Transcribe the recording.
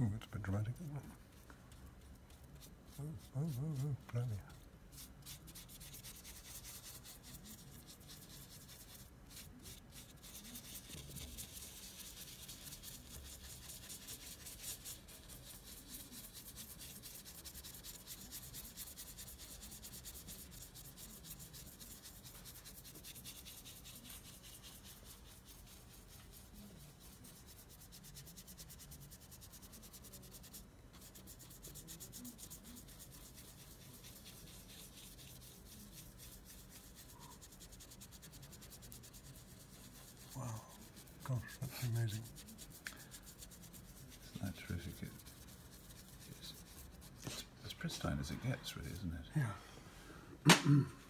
Oh, it's a bit dramatic, isn't it? Oh, blimey. Wow, gosh, that's amazing. Isn't that terrific? It's as pristine as it gets, really, isn't it? Yeah.